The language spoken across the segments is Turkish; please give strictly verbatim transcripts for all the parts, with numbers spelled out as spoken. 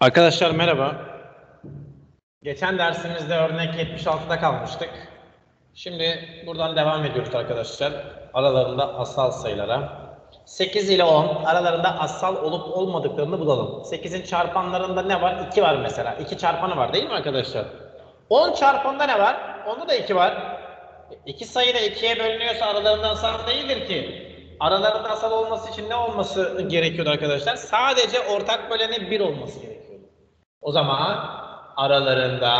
Arkadaşlar merhaba. Geçen dersimizde örnek yetmiş altıda kalmıştık. Şimdi buradan devam ediyoruz arkadaşlar. Aralarında asal sayılara. sekiz ile on aralarında asal olup olmadıklarını bulalım. sekizin çarpanlarında ne var? iki var mesela. iki çarpanı var değil mi arkadaşlar? on çarpanında ne var? Onda da iki var. iki sayı da ikiye bölünüyorsa aralarında asal değildir ki. Aralarında asal olması için ne olması gerekiyordu arkadaşlar? Sadece ortak böleni bir olması gerekiyordu. O zaman aralarında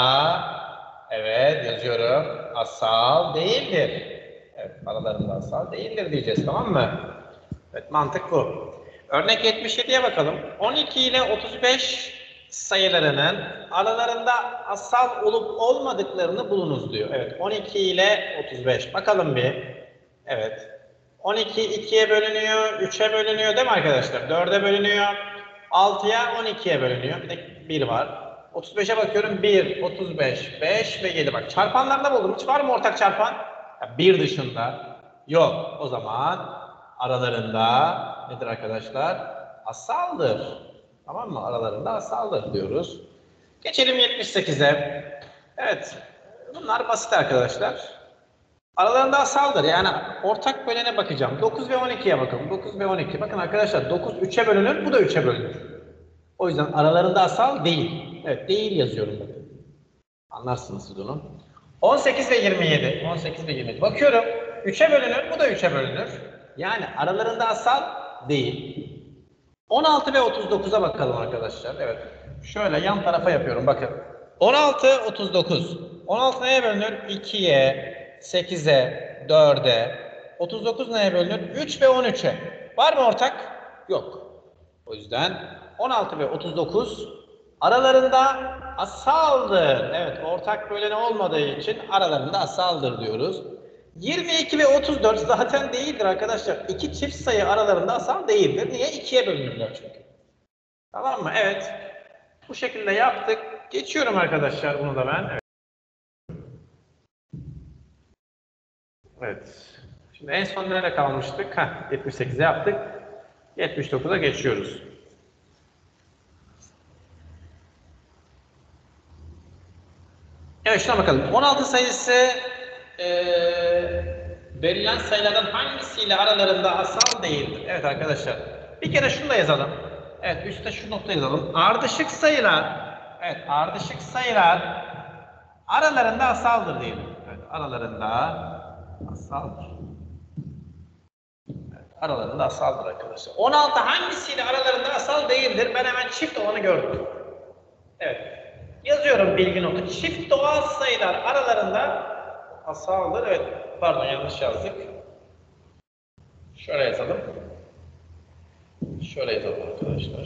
evet yazıyorum asal değildir. Evet aralarında asal değildir diyeceğiz, tamam mı? Evet, mantık bu. Örnek yetmiş yediye bakalım. on iki ile otuz beş sayılarının aralarında asal olup olmadıklarını bulunuz diyor. Evet on iki ile otuz beş. Bakalım bir. Evet. on iki ikiye bölünüyor, üçe bölünüyor değil mi arkadaşlar? dörde bölünüyor. altıya on ikiye bölünüyor. Bir de bir var. otuz beşe bakıyorum. bir, otuz beş, beş ve yedi. Bak çarpanlarda buldum. Hiç var mı ortak çarpan? bir dışında. Yok. O zaman aralarında nedir arkadaşlar? Asaldır. Tamam mı? Aralarında asaldır diyoruz. Geçelim yetmiş sekize. Evet. Bunlar basit arkadaşlar. Aralarında asaldır. Yani ortak bölene bakacağım. dokuz ve on ikiye bakalım. dokuz ve on iki. Bakın arkadaşlar dokuz üçe bölünür. Bu da üçe bölünür. O yüzden aralarında asal değil. Evet değil yazıyorum bakın. Anlarsınız siz onu. on sekiz ve yirmi yedi. on sekiz ve yirmi yedi. Bakıyorum. üçe bölünür. Bu da üçe bölünür. Yani aralarında asal değil. on altı ve otuz dokuza bakalım arkadaşlar. Evet. Şöyle yan tarafa yapıyorum. Bakın. on altı, otuz dokuz. on altı neye bölünür? ikiye, sekize, dörde. otuz dokuz neye bölünür? üç ve on üçe. Var mı ortak? Yok. O yüzden on altı ve otuz dokuz aralarında asaldır. Evet, ortak böleni olmadığı için aralarında asaldır diyoruz. yirmi iki ve otuz dört zaten değildir arkadaşlar. İki çift sayı aralarında asal değildir. Niye? ikiye bölünürler çünkü. Tamam mı? Evet. Bu şekilde yaptık. Geçiyorum arkadaşlar bunu da ben. Evet. Evet. Şimdi en son nerede kalmıştık? Heh, yetmiş sekize yaptık. yetmiş dokuza geçiyoruz. Evet şuna bakalım. on altı sayısı e, verilen sayılardan hangisiyle aralarında asal değildir? Evet arkadaşlar. Bir kere şunu da yazalım. Evet üstte şu noktayı yazalım. Ardışık sayılar evet ardışık sayılar aralarında asaldır diyelim. Evet aralarında asaldır. Evet, aralarında asaldır arkadaşlar. on altı hangisiyle aralarında asal değildir? Ben hemen çift olanı gördüm. Evet. Yazıyorum bilgi notu. Çift doğal sayılar aralarında asaldır. Evet. Pardon yanlış yazdık. Şöyle yazalım. Şöyle yazalım arkadaşlar.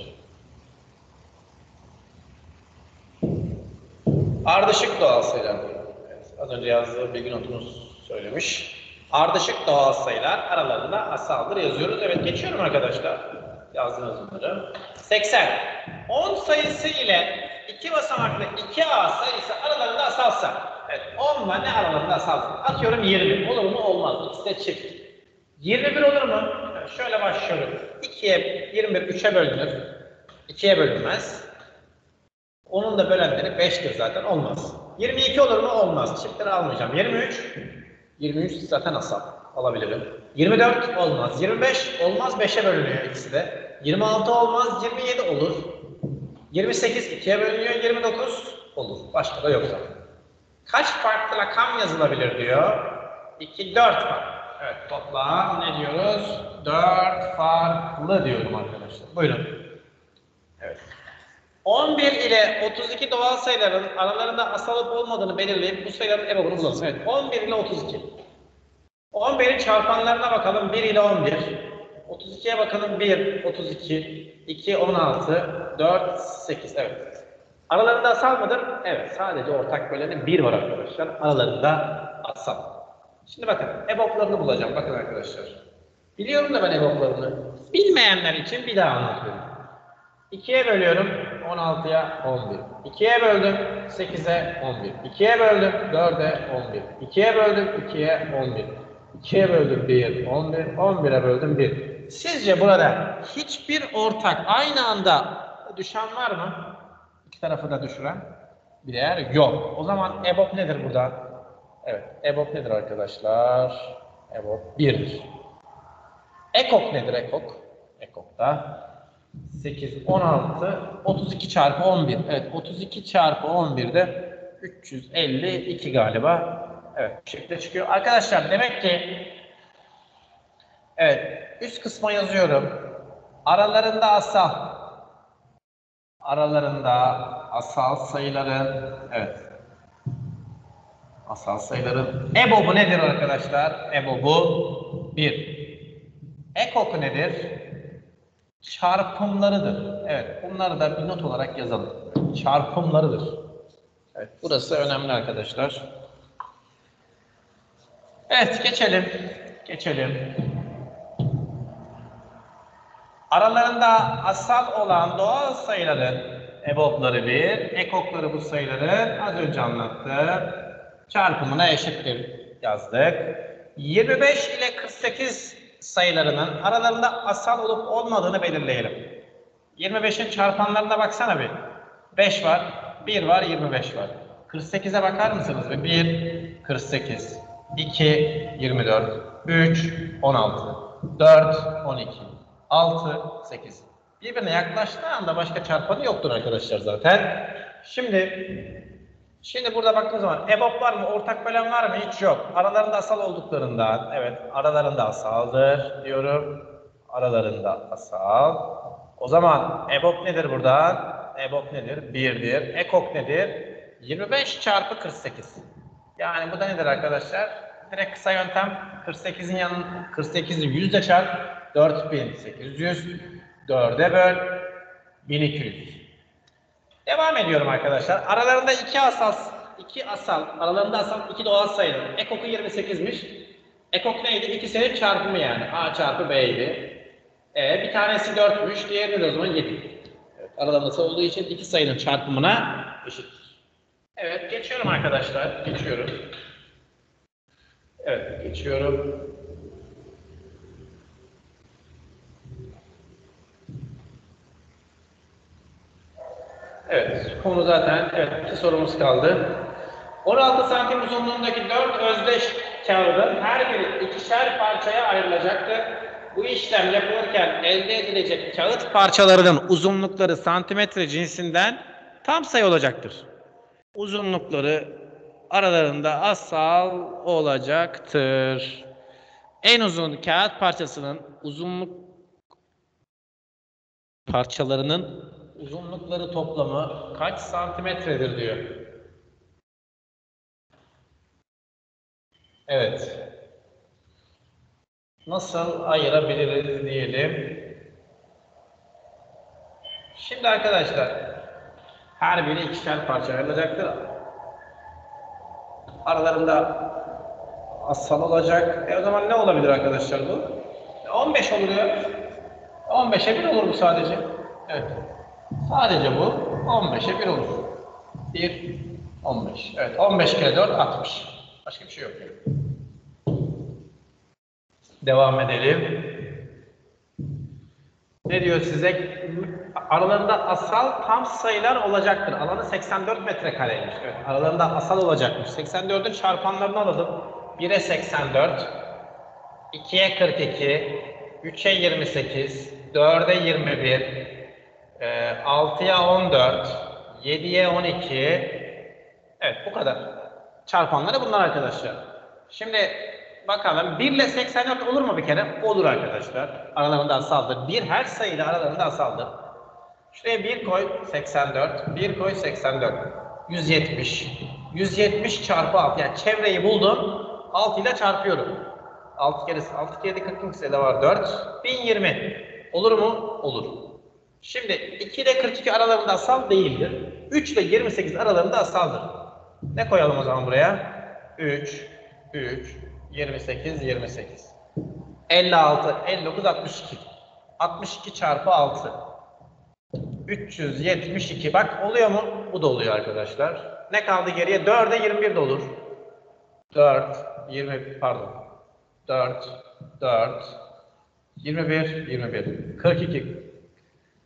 Ardışık doğal sayılar. Evet, az önce yazdığı bilgi notumuz söylemiş. Ardışık doğal sayılar aralarında asaldır yazıyoruz. Evet geçiyorum arkadaşlar. Yazdınız bunları. seksen. on sayısı ile iki basamaklı iki A sayısı aralarında asalsa. Evet on ile ne aralarında asalsa. Atıyorum yirmi. Olur mu? Olmaz. İkisi de çift. yirmi bir olur mu? Evet, şöyle başlıyorum. ikiye yirmi bir üçe bölünür. ikiye bölünmez. Onun da bölenleri beştir zaten. Olmaz. yirmi iki olur mu? Olmaz. Çiftleri almayacağım. yirmi üç. yirmi üç zaten asal. Alabilirim. yirmi dört olmaz. yirmi beş olmaz. beşe bölünüyor ikisi de. yirmi altı olmaz. yirmi yedi olur. yirmi sekiz ikiye bölünüyor. yirmi dokuz olur. Başka da yok zaten. Kaç farklı rakam yazılabilir diyor. iki, dört farklı. Evet toplam ne diyoruz? dört farklı diyorum arkadaşlar. Buyurun. Evet. on bir ile otuz iki doğal sayıların aralarında asal olup olmadığını belirleyip bu sayıların EBOB'unu bulalım. Evet. on bir ile otuz iki. on birin çarpanlarına bakalım. bir ile on bir. otuz ikiye bakalım. bir, otuz iki, iki, on altı, dört, sekiz. Evet. Aralarında asal mıdır? Evet. Sadece ortak böleni bir var arkadaşlar. Aralarında asal. Şimdi bakın. EBOB'larını bulacağım. Bakın arkadaşlar. Biliyorum da ben EBOB'larını. Bilmeyenler için bir daha anlatıyorum. ikiye bölüyorum. on altıya on bir. ikiye böldüm. sekize on bir. ikiye böldüm. dörde on bir. ikiye böldüm. ikiye on bir. ikiye böldüm bir. on bir. on bire böldüm bir. Sizce burada hiçbir ortak aynı anda düşen var mı? İki tarafı da düşüren bir değer yok. O zaman E B O B nedir burada? Evet, E B O B nedir arkadaşlar? E B O B birdir. Ekok nedir ekok? Ekok da sekiz, on altı, otuz iki çarpı on bir. Evet, otuz iki çarpı on bir de üç yüz elli iki galiba. Evet, bu şekilde çıkıyor. Arkadaşlar demek ki evet, üst kısma yazıyorum. Aralarında asal. Aralarında asal sayıların, evet. Asal sayıların E B O B'u nedir arkadaşlar? E B O B'u bir. Ekok nedir? Çarpımlarıdır. Evet, bunları da bir not olarak yazalım. Çarpımlarıdır. Evet, burası önemli arkadaşlar. Evet, geçelim. Geçelim. Aralarında asal olan doğal sayıların E B O B'ları bir, ekokları bu sayıların az önce anlattığım çarpımına eşittir yazdık. yirmi beş ile kırk sekiz sayılarının aralarında asal olup olmadığını belirleyelim. yirmi beşin çarpanlarına baksana bir. beş var, bir var, yirmi beş var. kırk sekize bakar mısınız? bir, kırk sekiz. iki, yirmi dört. üç, on altı. dört, on iki. altı, sekiz. Birbirine yaklaştığı anda başka çarpanı yoktur arkadaşlar zaten. Şimdi Şimdi burada baktığımız zaman E B O B var mı? Ortak bölen var mı? Hiç yok. Aralarında asal olduklarından, evet, aralarında asaldır diyorum. Aralarında asal. O zaman E B O B nedir buradan? E B O B nedir? birdir. Ekok nedir? yirmi beş çarpı kırk sekiz. Yani bu da nedir arkadaşlar? Direkt kısa yöntem kırk sekizin yanına kırk sekizi yüzle çarp dört bin sekiz yüz dörde böl bin iki yüz. Devam ediyorum arkadaşlar. Aralarında iki asal, iki asal, aralarında asal iki doğal sayıdır. Ekok'u yirmi sekizmiş. Ekok neydi? İkisinin çarpımı yani. A çarpı B'ydi. E, bir tanesi dörtmüş, diğeri de o zaman yedi. Evet, aralarında asal olduğu için iki sayının çarpımına eşittir. Evet, geçiyorum arkadaşlar. Geçiyorum. Evet, geçiyorum. Evet, konu zaten, evet, iki sorumuz kaldı. on altı santim uzunluğundaki dört özdeş kağıdın her biri ikişer parçaya ayrılacaktır. Bu işlem yapılırken elde edilecek kağıt parçalarının uzunlukları santimetre cinsinden tam sayı olacaktır. Uzunlukları aralarında asal olacaktır. En uzun kağıt parçasının uzunluk parçalarının uzunlukları toplamı kaç santimetredir diyor. Evet. Nasıl ayırabiliriz diyelim. Şimdi arkadaşlar her biri ikişer parça ayrılacaktır. Aralarında asal olacak. E o zaman ne olabilir arkadaşlar bu? on beş oluyor. on beşe bir olur bu sadece. Evet. Sadece bu on beşe bir olur. bir, on beş. Evet, on beş kere dört, altmış. Başka bir şey yok. Devam edelim. Ne diyor size? Aralarında asal tam sayılar olacaktır. Alanı seksen dört metrekareymiş. Evet, aralarında asal olacakmış. seksen dördün çarpanlarını alalım. bire seksen dört, ikiye kırk iki, üçe yirmi sekiz, dörde yirmi bir, altıya on dört, yediye on iki. Evet, bu kadar. Çarpanları bunlar arkadaşlar. Şimdi bakalım bir ile seksen dört olur mu bir kere? Olur arkadaşlar. Aralarında asaldır. bir her sayıyla aralarında asaldır. Şuraya bir koy seksen dört. bir koy seksen dört. yüz yetmiş. yüz yetmiş çarpı altı. Yani çevreyi buldum. altı ile çarpıyorum. altı kere altı kere kırk iki sayıda var dört. bin yirmi. Olur mu? Olur. Şimdi iki ile kırk iki aralarında asal değildir. üç ile yirmi sekiz aralarında asaldır. Ne koyalım o zaman buraya? üç, üç, yirmi sekiz, yirmi sekiz. elli altı, elli dokuz, altmış iki. altmış iki çarpı altı. üç yüz yetmiş iki. Bak oluyor mu? Bu da oluyor arkadaşlar. Ne kaldı geriye? dörde yirmi bir de olur. dört, yirmi, pardon. dört, dört, yirmi bir, yirmi bir. kırk iki.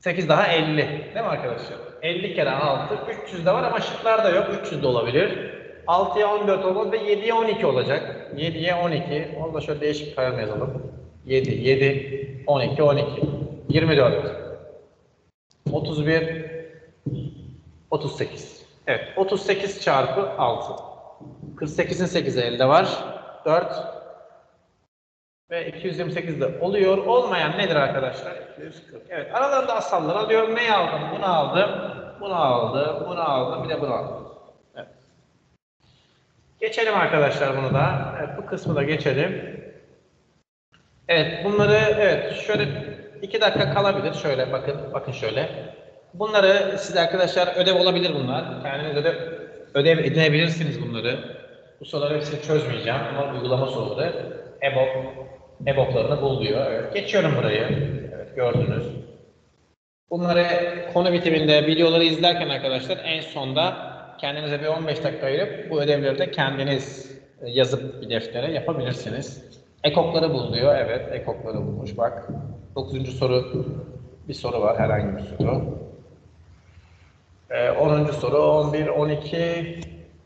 sekiz daha elli. Değil mi arkadaşlar? elli kere altı. üç yüz de var ama şıklarda yok. üç yüz de olabilir. altıya on dört olmaz ve yediye on iki olacak. yediye on iki. Onu da şöyle değişik bir kayma yazalım. yedi, yedi, on iki, on iki. yirmi dört. otuz bir, otuz sekiz. Evet, otuz sekiz çarpı altı. kırk sekizin sekizi elde var. dört ve iki yüz yirmi sekiz de oluyor. Olmayan nedir arkadaşlar? iki yüz kırk. Evet, aralarında asallar alıyorum. Neyi aldım? Bunu aldım. Bunu aldım. Bunu aldım. Bir de bunu aldım. Evet. Geçelim arkadaşlar bunu da. Evet, bu kısmı da geçelim. Evet, bunları evet şöyle iki dakika kalabilir. Şöyle bakın, bakın şöyle. Bunları size arkadaşlar ödev olabilir bunlar. Kendiniz ödev, ödev edinebilirsiniz bunları. Bu soruları hepsini çözmeyeceğim ama uygulama soruları. EBOB, EBOB'larını bul diyor. Evet, geçiyorum burayı. Evet, gördünüz. Bunları konu bitiminde videoları izlerken arkadaşlar en sonda kendinize bir on beş dakika ayırıp bu ödevleri de kendiniz yazıp bir deftere yapabilirsiniz. Ekokları bul diyor. Evet, ekokları bulmuş. Bak, dokuzuncu soru bir soru var, herhangi bir soru. Ee, onuncu soru, on bir, on iki.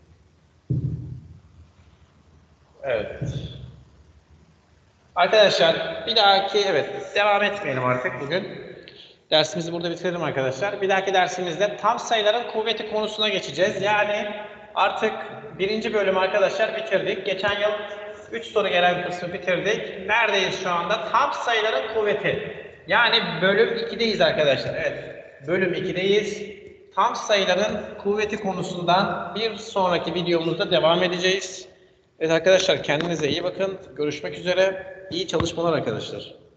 Evet. Arkadaşlar bir dahaki, evet, devam etmeyelim artık bugün. Dersimizi burada bitirelim arkadaşlar. Bir dahaki dersimizde tam sayıların kuvveti konusuna geçeceğiz. Yani artık birinci bölümü arkadaşlar bitirdik. Geçen yıl üç soru gelen kısmı bitirdik. Neredeyiz şu anda? Tam sayıların kuvveti. Yani bölüm ikideyiz arkadaşlar. Evet, bölüm ikideyiz. Tam sayıların kuvveti konusundan bir sonraki videomuzda devam edeceğiz. Evet arkadaşlar, kendinize iyi bakın. Görüşmek üzere. İyi çalışmalar arkadaşlar.